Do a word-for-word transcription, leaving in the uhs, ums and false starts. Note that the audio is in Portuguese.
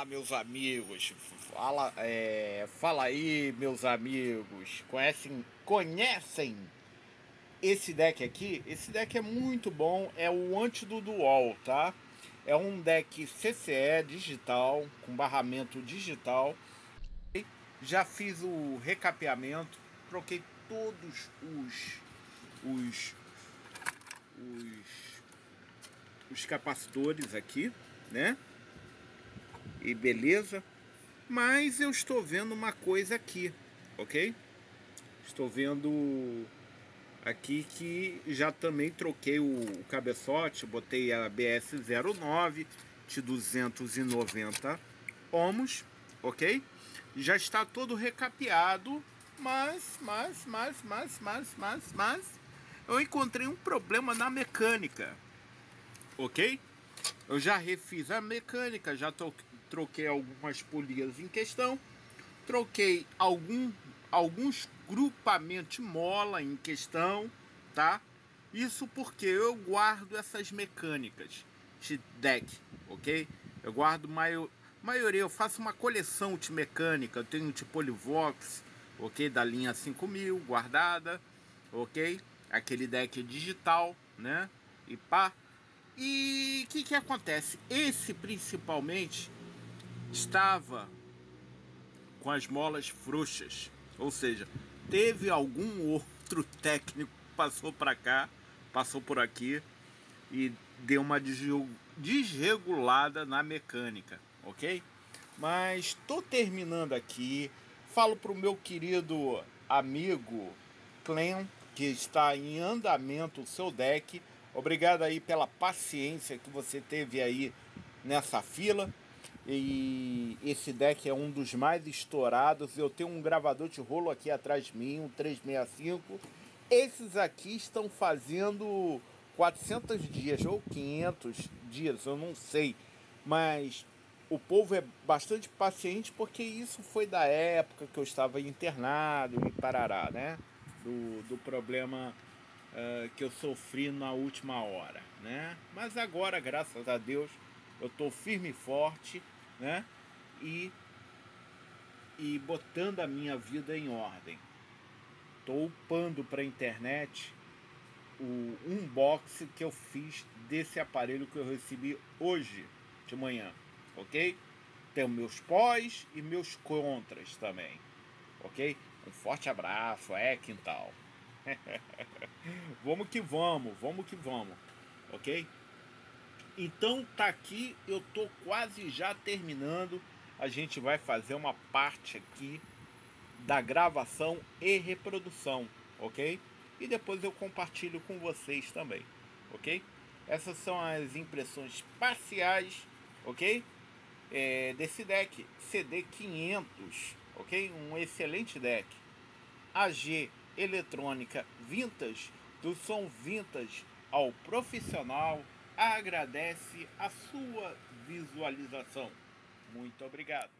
Meus amigos, fala, é, fala aí, meus amigos, conhecem, conhecem esse deck aqui? Esse deck é muito bom, é o Antídoto Dual, tá? É um deck C C E digital, com barramento digital. Já fiz o recapeamento, troquei todos os, os, os, os capacitores aqui, né? E beleza. Mas eu estou vendo uma coisa aqui, ok? Estou vendo aqui que já também troquei o cabeçote, botei a B S zero nove de duzentos e noventa ohms, ok? Já está todo recapeado, mas, mas, mas, mas, mas, mas, mas, eu encontrei um problema na mecânica, ok? Eu já refiz a mecânica, já troquei algumas polias em questão, troquei algum, alguns grupamentos de mola em questão, tá? Isso porque eu guardo essas mecânicas de deck, ok? Eu guardo maior, maioria, eu faço uma coleção de mecânica, eu tenho de Polivox, ok? Da linha cinco mil guardada, ok? Aquele deck digital, né? E pá. E o que que acontece? Esse principalmente estava com as molas frouxas, ou seja, teve algum outro técnico que passou para cá, passou por aqui e deu uma desregulada na mecânica, ok? Mas estou terminando aqui, falo para o meu querido amigo Clem, que está em andamento o seu deck. Obrigado aí pela paciência que você teve aí nessa fila. E esse deck é um dos mais estourados. Eu tenho um gravador de rolo aqui atrás de mim, um trezentos e sessenta e cinco. Esses aqui estão fazendo quatrocentos dias ou quinhentos dias, eu não sei. Mas o povo é bastante paciente porque isso foi da época que eu estava internado e parará, né? Do, do problema uh, que eu sofri na última hora, né? Mas agora, graças a Deus, eu estou firme e forte, né? E, e botando a minha vida em ordem. Estou upando para a internet o unboxing que eu fiz desse aparelho que eu recebi hoje de manhã, ok? Tenho meus pós e meus contras também, ok? Um forte abraço, é quintal. Vamos que vamos, vamos que vamos, ok? Então tá aqui, eu tô quase já terminando. A gente vai fazer uma parte aqui da gravação e reprodução, ok? E depois eu compartilho com vocês também, ok? Essas são as impressões parciais, ok? É, desse deck C D quinhentos, ok? Um excelente deck. A G Eletrônica Vintage, do som vintage ao profissional, agradece a sua visualização. Muito obrigado.